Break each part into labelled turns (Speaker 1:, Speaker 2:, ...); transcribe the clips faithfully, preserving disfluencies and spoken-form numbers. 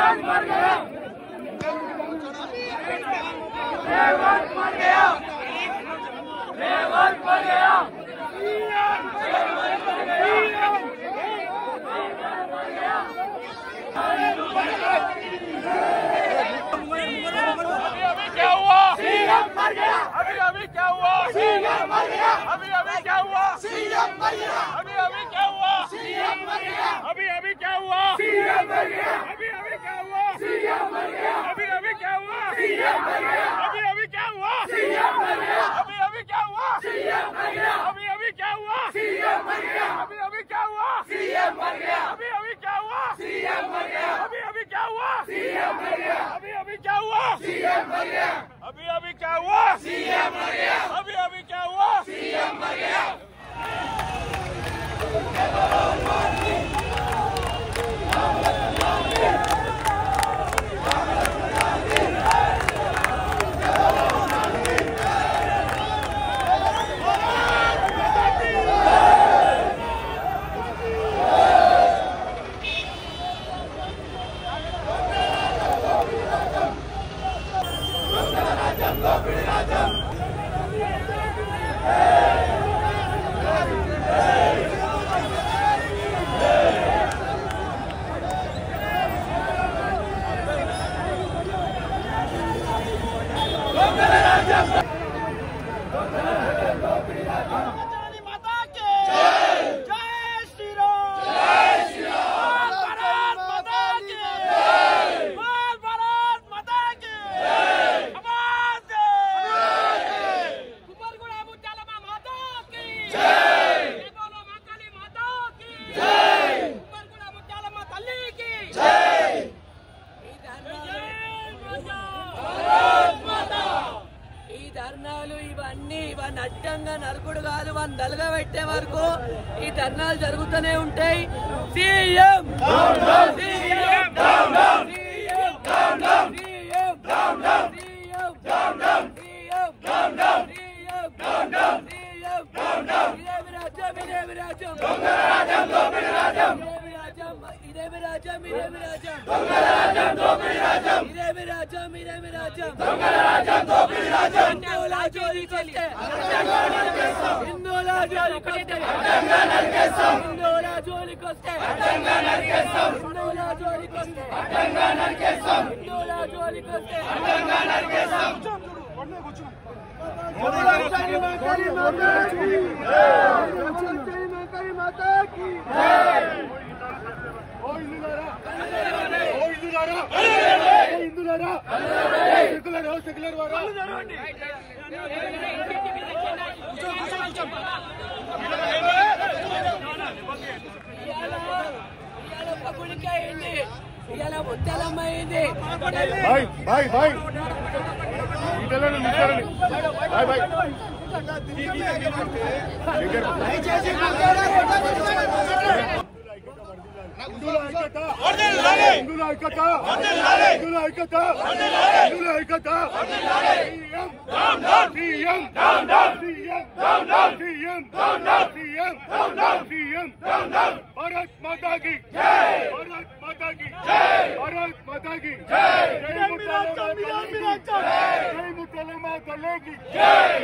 Speaker 1: అడ్డంగా నరుకుడు కాదు వందలుగా పెట్టే వరకు ఈ ధర్నాలు జరుగుతూనే ఉంటాయి. సీఎం ఇదేమి రాజ్యం ఇదేమి రాజ్యం ఇదేమి రాజ్యం ఇదేమి రాజ్యం హిందువుల జోలికొస్తే హిందువుల జోలికొస్తే హిందువుల జోలికొస్తే హిందువుల జోలికొస్తే హిందువుల జోలికొస్తే పగుడికైంది ఇలా ముద్దలమైంది
Speaker 2: भारत माता की जय भारत माता की जय भारत माता की जय जय मुसलमान जय मुसलमान दलों की जय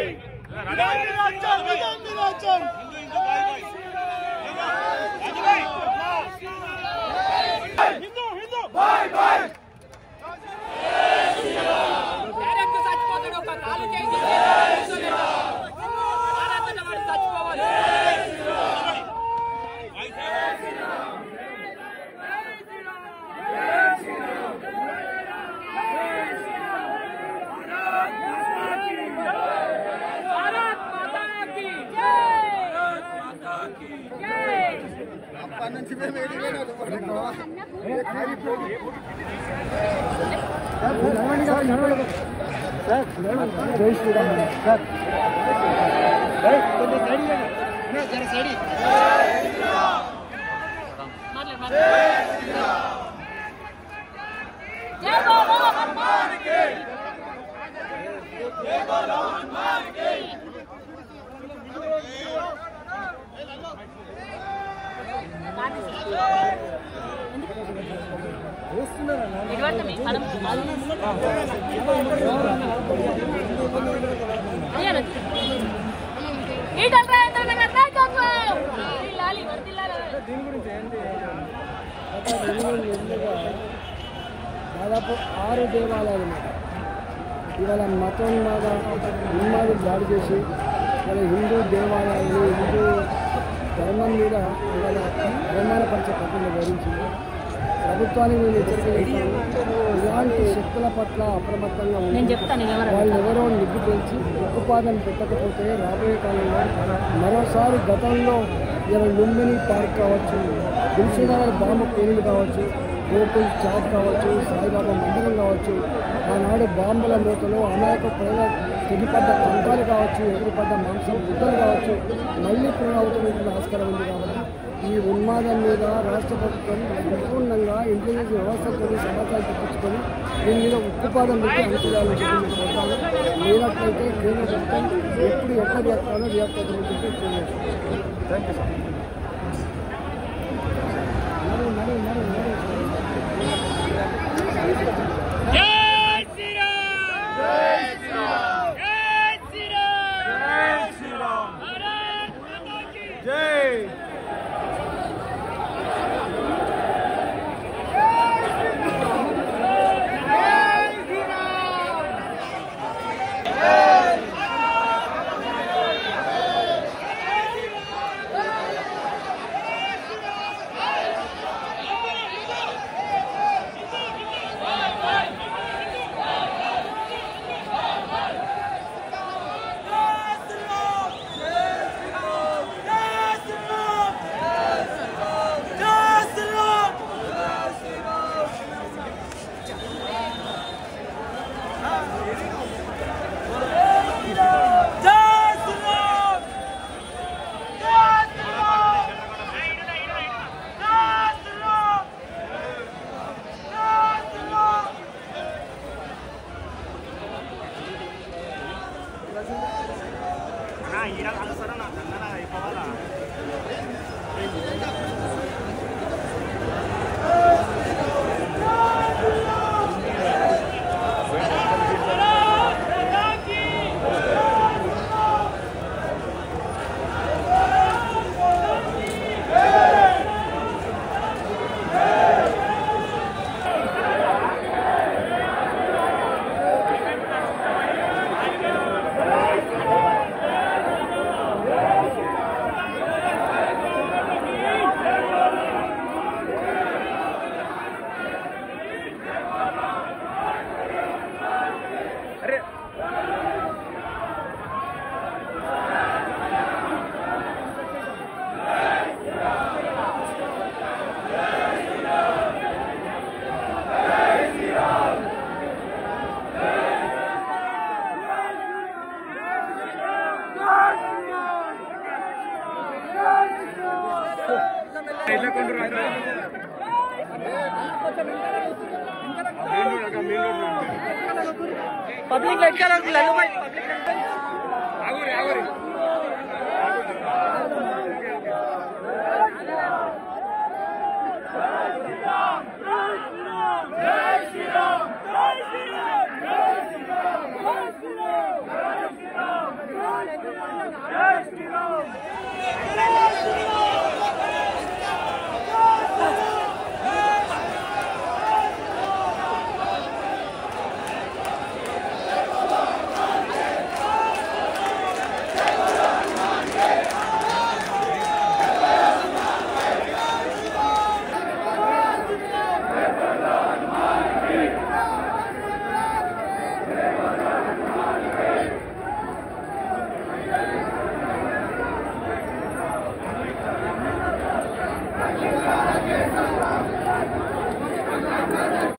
Speaker 2: हिंदू हिंदू भाई भाई వస్తున్నారా
Speaker 3: దాదాపు ఆరు దేవాలయాలు ఇవాళ మతోన్మాద ఉన్మాదులు దాడి చేసి ఇవాళ హిందూ దేవాలయాలు హిందూ ధర్మం మీద ఇవాళ అవమానపరిచే పద్ధతిని వివరించింది. ప్రభుత్వానికి నేను హెచ్చరిక చేస్తాను, ఇలాంటి శక్తుల పట్ల అప్రమత్తంగా ఉంటుంది. వాళ్ళు ఎవరో నిగ్గు పెంచి ఉక్కుపాదం పెట్టకపోతే రాబోయే కాలంలో మరోసారి గతంలో ఇలా లుంబిని పార్క్ కావచ్చు, దిల్సుఖ్నగర్ బాంబు పేలుడు కావచ్చు, గోకుల్ చాట్ కావచ్చు, సాయిబాబా మందిరం కావచ్చు, ఆనాడు బాంబుల మూతలు అమాయక ప్రజల తెగిపడ్డ కంఠాలు కావచ్చు, ఎదురుపడ్డ మాంసం బుద్ధలు కావచ్చు, మళ్ళీ పునరావృతమైన ఆస్కారం ఉంది. కాబట్టి ఈ ఉన్మాదం మీద రాష్ట్ర ప్రభుత్వం సంపూర్ణంగా ఇంటెలిజెన్స్ వ్యవస్థతో సమాచారం తెప్పించుకొని దీని మీద ఉక్కుపాదం పెట్టి అంచనాలు చూపించుకుంటాను. లేనట్లయితే కేంద్ర ప్రభుత్వం ఎప్పుడు ఎక్కడ రియాక్ట్ రియాక్ట్ అవుతుందని చెప్పి తెలియజేస్తాను. Thank you sir. మరి మరి మరి మరి
Speaker 1: పబ్లిక్ లెక్క